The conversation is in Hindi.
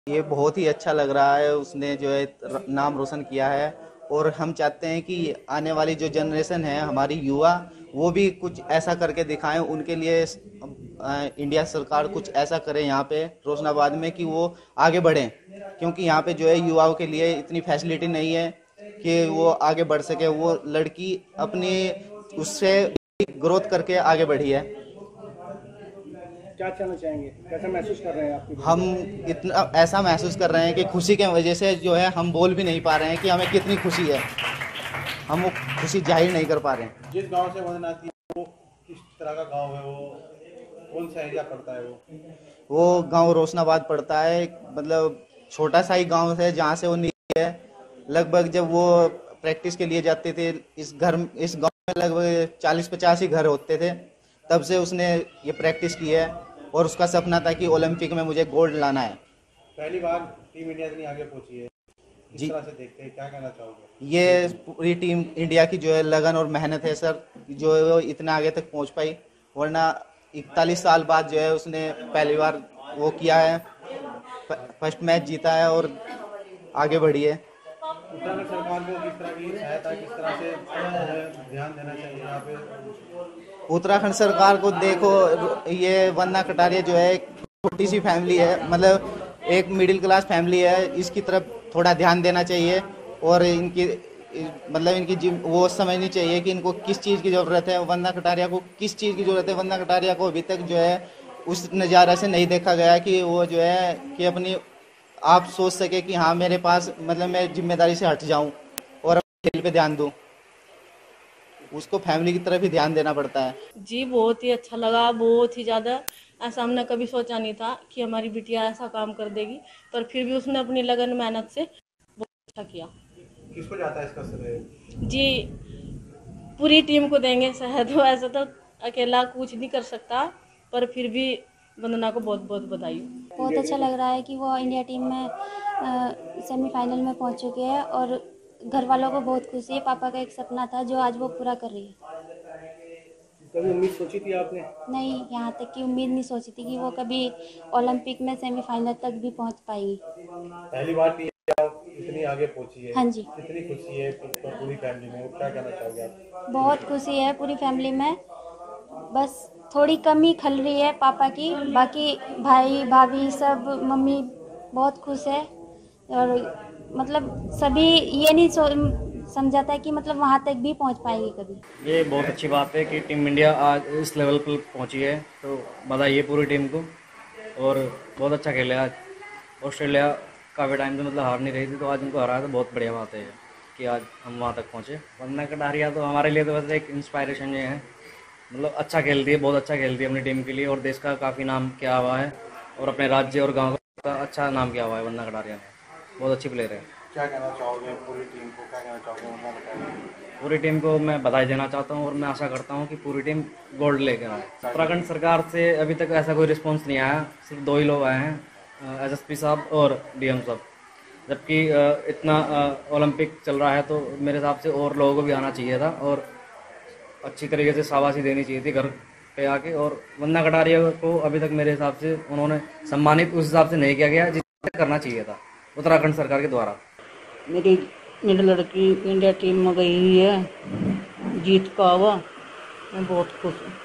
ये बहुत ही अच्छा लग रहा है, उसने जो है नाम रोशन किया है। और हम चाहते हैं कि आने वाली जो जनरेशन है हमारी युवा, वो भी कुछ ऐसा करके दिखाएं। उनके लिए इंडिया सरकार कुछ ऐसा करे यहाँ पे रोशनाबाद में कि वो आगे बढ़ें, क्योंकि यहाँ पे जो है युवाओं के लिए इतनी फैसिलिटी नहीं है कि वो आगे बढ़ सके। वो लड़की अपनी उससे ग्रोथ करके आगे बढ़ी है। क्या कहना चाहेंगे, कैसा महसूस कर रहे हैं आपकी हम बहन? इतना ऐसा महसूस कर रहे हैं कि खुशी के वजह से जो है हम बोल भी नहीं पा रहे हैं कि हमें कितनी खुशी है। हम वो खुशी जाहिर नहीं कर पा रहे हैं। जिस गांव से वंदना आती है वो किस तरह का गांव है, वो कौन सा एरिया पड़ता है? वो गांव रोशनाबाद पड़ता है, मतलब छोटा सा ही गांव है जहाँ से वो निकली है। लगभग जब वो प्रैक्टिस के लिए जाते थे, इस गांव में लगभग 40-50 ही घर होते थे। तब से उसने ये प्रैक्टिस की है और उसका सपना था कि ओलंपिक में मुझे गोल्ड लाना है। पहली बार टीम इंडिया इतनी आगे पहुंची है, किस जी, तरह से देखते हैं, क्या कहना चाहोगे? ये पूरी टीम इंडिया की जो है लगन और मेहनत है सर, जो है वो इतना आगे तक पहुंच पाई। वरना 41 साल बाद जो है उसने पहली बार वो किया है, फर्स्ट मैच जीता है और आगे बढ़ी है। उत्तराखंड सरकार को किस तरह की सहायता, किस तरह से ध्यान देना चाहिए यहाँ पे? उत्तराखंड सरकार को देखो, ये वंदना कटारिया जो है एक छोटी सी फैमिली है, मतलब एक मिडिल क्लास फैमिली है, इसकी तरफ थोड़ा ध्यान देना चाहिए। और इनकी मतलब वो समझनी चाहिए कि इनको किस चीज़ की ज़रूरत है। वंदना कटारिया को किस चीज़ की ज़रूरत है? वंदना कटारिया को अभी तक जो है उस नज़ारा से नहीं देखा गया कि वो जो है कि अपनी आप सोच सके कि हाँ मेरे पास, मतलब मैं जिम्मेदारी से हट जाऊं और अपने खेल पे ध्यान दूं। उसको फैमिली की तरफ ही ध्यान देना पड़ता है। जी बहुत ही अच्छा लगा, बहुत ही ज़्यादा। ऐसा हमने कभी सोचा नहीं था कि हमारी बिटिया ऐसा काम कर देगी, पर फिर भी उसने अपनी लगन मेहनत से बहुत अच्छा किया। किसको जाता है इसका श्रेय? जी पूरी टीम को देंगे शायद, वैसे तो अकेला कुछ नहीं कर सकता, पर फिर भी वंदना को बहुत बहुत बधाई। बहुत अच्छा लग रहा है कि वो इंडिया टीम में सेमीफाइनल में पहुंच चुके हैं और घर वालों को बहुत खुशी है। पापा का एक सपना था जो आज वो पूरा कर रही है। कभी उम्मीद सोची थी आपने? नहीं, यहाँ तक की उम्मीद नहीं सोची थी कि वो कभी ओलंपिक में सेमीफाइनल तक भी पहुंच पाएगी। पहली बार टीम इंडिया इतनी आगे पहुंची है। हाँ जी, कितनी खुशी है पूरी फैमिली में, क्या कहना चाहोगे आप? बहुत खुशी है पूरी फैमिली में। बस थोड़ी कमी खल रही है पापा की, बाकी भाई भाभी सब, मम्मी बहुत खुश है। और मतलब सभी ये नहीं समझाता है कि मतलब वहाँ तक भी पहुँच पाएगी कभी। ये बहुत अच्छी बात है कि टीम इंडिया आज इस लेवल पर पहुंची है, तो बधाई है पूरी टीम को। और बहुत अच्छा खेला आज। ऑस्ट्रेलिया काफ़ी टाइम से मतलब हार नहीं रही थी, तो आज उनको हराया, तो बहुत बढ़िया बात है कि आज हम वहाँ तक पहुँचे। वंदना कटारिया तो हमारे लिए तो वैसे एक इंस्पायरेशन ये है, मतलब अच्छा खेलती है, बहुत अच्छा खेलती है अपनी टीम के लिए, और देश का काफ़ी नाम किया हुआ है और अपने राज्य और गाँव का अच्छा नाम किया हुआ है वंदना कटारिया ने। बहुत अच्छी प्लेयर है। क्या कहना चाहोगे पूरी टीम को, क्या कहना चाहोगे वंदना कटारिया को? पूरी टीम को मैं बधाई देना चाहता हूं और मैं आशा करता हूं कि पूरी टीम गोल्ड लेकर आए। उत्तराखंड सरकार से अभी तक ऐसा कोई रिस्पांस नहीं आया, सिर्फ 2 ही लोग आए हैं, एसएसपी साहब और डीएम साहब। जबकि इतना ओलंपिक चल रहा है, तो मेरे हिसाब से और लोगों को भी आना चाहिए था और अच्छी तरीके से शाबाशी देनी चाहिए थी घर पे आके। और वंदना कटारिया को अभी तक मेरे हिसाब से उन्होंने सम्मानित उस हिसाब से नहीं किया गया जितना करना चाहिए था उत्तराखंड सरकार के द्वारा। मेरी लड़की इंडिया टीम में गई हुई है, जीत का हुआ। मैं बहुत खुश हूँ।